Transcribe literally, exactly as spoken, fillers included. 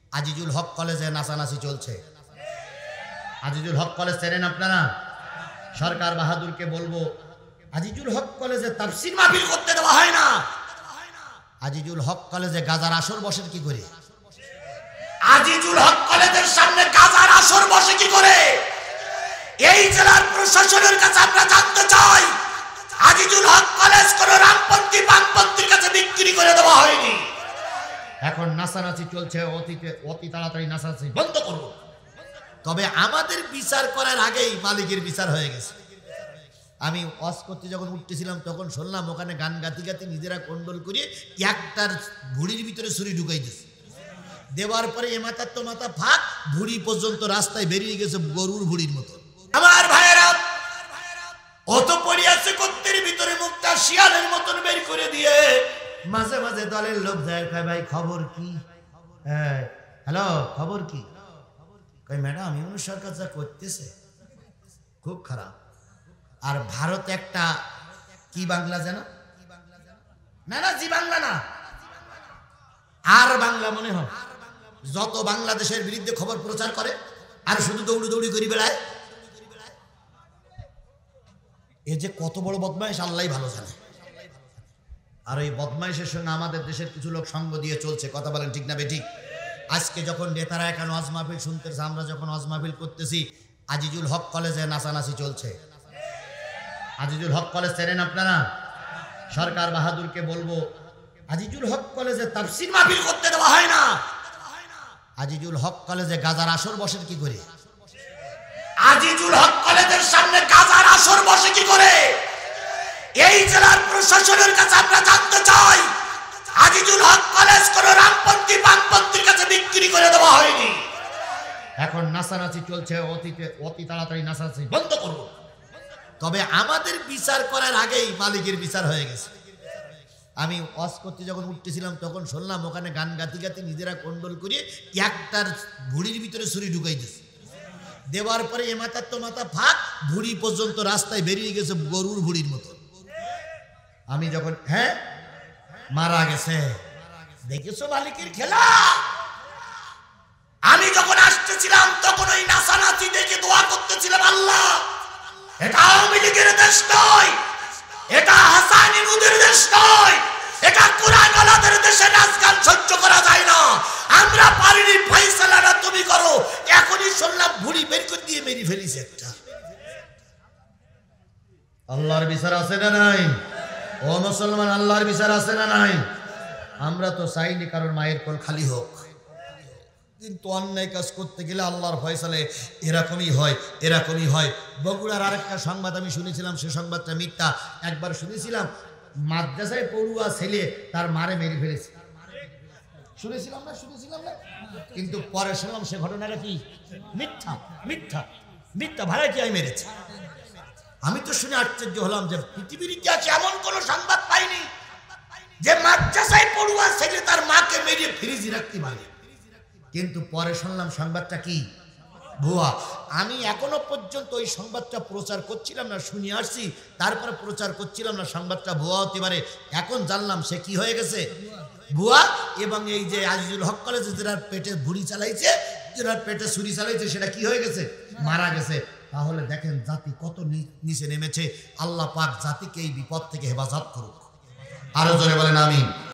আজিজুল হক কলেজে নাচানাচি চলছে। আজিজুল হক কলেজ চেনেন আপনারা? সরকার বাহাদুরকে বলবো, আজিজুল হক কলেজে তাফসীর মাহফিল করতে দেওয়া হয় না। আজিজুল হক কলেজে গাজার আসর বসে কি করে? আজিজুল হক কলেজের সামনে গাজার আসর বসে কি করে? এই জেলার প্রশাসনের কাছে আমরা জানতে চাই, আজিজুল হক কলেজ কোন রামপন্থী বামপন্থীর কাছে বিক্রি করে দেওয়া হয়নি। এখন নাচানাচি চলছে, অতীতে অতি তাড়াতাড়ি নাচানাচি বন্ধ করব। তবে আমাদের বিচার করার আগেই মালিকের বিচার হয়ে গেছে। আমি ওয়াজ করতে যখন উঠতেছিলাম তখন শুনলাম ওখানে গান গাতি গাতি নিজেরা কন্ডল করে একটার ভুড়ির ভিতরে ছুরি ঢুকাই দিচ্ছে। দেওয়ার পরে এ মাথার তো মাথা ফাঁক, ভুড়ি পর্যন্ত রাস্তায় বেরিয়ে গেছে গরুর ভুড়ির মতো। আমার ভাইয়েরা, অত পড়ে আছে কত্তের ভিতরে মুখটা শিয়ালের মতন বের করে দিয়ে মাঝে মাঝে দলের লোক যায়, কয় ভাই খবর কি? হ্যাঁ হ্যালো, খবর কি? কই ম্যাডাম ইউনূস সরকার যা করতেছে খুব খারাপ। আর ভারত একটা কি বাংলা যেন, না না জি বাংলা না, আর বাংলা মনে হয়, যত বাংলাদেশের বিরুদ্ধে খবর প্রচার করে আর শুধু দৌড়ি দৌড়ি করে বেড়ায়। এ যে কত বড় বদমাইশ আল্লাহই ভালো জানে। আর এই বদমাইশের সঙ্গে আমাদের দেশের কিছু লোক সঙ্গ দিয়ে চলছে। কথা বলেন ঠিক না বেঠিক? আজকে যখন নেতারা এখানে ওয়াজ মাহফিল শুনতেছে, আমরা যখন ওয়াজ মাহফিল করতেছি, আজিজুল হক কলেজে নাচানাচি চলছে। আজিজুল হক কলেজ চেনেন আপনারা? সরকার বাহাদুরকে বলবো, আজিজুল হক কলেজে তাফসীর মাহফিল করতে দেওয়া হয় না। আজিজুল হক কলেজে গাজার আসর বসে কি করে? আজিজুল হক কলেজের সামনে গাজার আসর বসে কি করে? এই জেলার প্রশাসনের কাছে আমরা জানতে চাই, আজিজুল হক কলেজ কোন রামপন্থী বামপন্থীর কাছে বিক্রি করে দেওয়া হয়নি। এখন নাচানাচি চলছে, অতীতে অতি তাড়াতাড়ি নাচানাচি বন্ধ করব। তবে আমাদের বিচার করার আগেই মালিকের বিচার হয়ে গেছে। আমি ওয়াজ করতে যখন উঠতেছিলাম তখন শুনলাম ওখানে গান গাতি গাতি নিজেরা কন্ডল করে একটার ভুড়ির ভিতরে ছুরি ঢুকাই দিচ্ছে। দেওয়ার পরে এ মাথার তো মাথা ফাঁক, ভুড়ি পর্যন্ত রাস্তায় বেরিয়ে গেছে গরুর ভুড়ির মতো। আমি যখন হ্যাঁ মারা গেছে, দেখেছো মালিকের খেলা? আমি যখন আসতেছিলাম তখন ওই নাচানাচি দেখে দোয়া করতেছিলাম, আল্লাহ এটা আওয়ামী লীগের দেশ নয়, এটা হাসানি মুদের দেশ নয়, এটা কুরআন ওয়ালাদের দেশে নাচ গান সহ্য করা যায় না। আমরা পারিনি, ফয়সালাটা তুমি করো। এখনই শুনলাম ভুড়ি বের করে দিয়ে মেরে ফেলিছে একটা। আল্লাহর বিচার আছে না নাই? ও মুসলমান, আল্লাহর বিচার আছে না নাই? আমরা তো চাইনি কারণ মায়ের কোল খালি হোক, কিন্তু অন্যায় কাজ করতে গেলে আল্লাহর ফয়সালে এরকমই হয়, এরকমই হয়। বগুড়ার আরেকটা সংবাদ আমি শুনেছিলাম, সে সংবাদটা মিথ্যা। একবার শুনেছিলাম মাদ্রাসায় পড়ুয়া ছেলে তার মারে মেরে ফেলেছে, শুনেছিলাম না শুনেছিলাম না কিন্তু পরে শুনলাম সে ঘটনাটা কি মিথ্যা। মিথ্যা মিথ্যা ভাড়া কি মেরেছে। আমি তো শুনে আশ্চর্য হলাম যে পৃথিবীর ইতিহাসে এমন কোন সংবাদ পাইনি যে মাদ্রাসায় পড়ুয়া ছেলে তার মাকে মেরে ফ্রিজে রাখতে পারে। কিন্তু পরে শুনলাম সংবাদটা কি ভুয়া। আমি এখনো পর্যন্ত ওই সংবাদটা প্রচার করছিলাম না, শুনে আসছি, তারপরে প্রচার করছিলাম না সংবাদটা ভুয়া হতে পারে। এখন জানলাম সে কি হয়ে গেছে, ভুয়া। এবং এই যে আজিজুল হক কলেজে যার পেটে ভুড়ি চালাইছে, যার পেটে ছুরি চালাইছে, সেটা কি হয়ে গেছে, মারা গেছে। তাহলে দেখেন জাতি কত নিচে নেমেছে। আল্লাহ পাক জাতিকে এই বিপদ থেকে হেফাজত করুক। আরো জোরে বলেন আমিন।